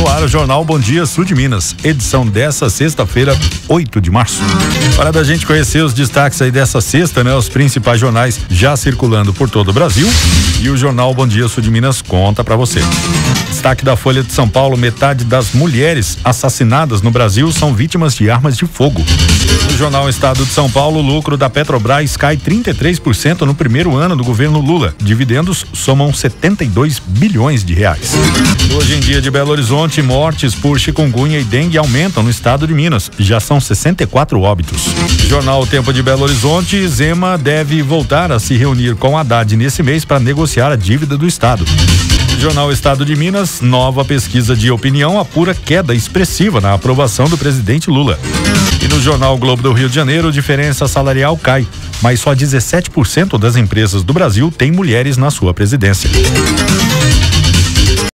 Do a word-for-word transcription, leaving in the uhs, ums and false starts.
No ar, o Jornal Bom Dia Sul de Minas, edição dessa sexta-feira, oito de março. Hora da gente conhecer os destaques aí dessa sexta, né? Os principais jornais já circulando por todo o Brasil e o Jornal Bom Dia Sul de Minas conta pra você. Destaque da Folha de São Paulo: metade das mulheres assassinadas no Brasil são vítimas de armas de fogo. No Jornal Estado de São Paulo, o lucro da Petrobras cai trinta e três por cento no primeiro ano do governo Lula. Dividendos somam setenta e dois bilhões de reais. Hoje em dia de Belo Horizonte, mortes por chikungunya e dengue aumentam no estado de Minas. Já são sessenta e quatro óbitos. Jornal O Tempo de Belo Horizonte: Zema deve voltar a se reunir com Haddad nesse mês para negociar a dívida do estado. Jornal Estado de Minas: nova pesquisa de opinião apura queda expressiva na aprovação do presidente Lula. E no Jornal Globo do Rio de Janeiro, diferença salarial cai, mas só dezessete por cento das empresas do Brasil têm mulheres na sua presidência.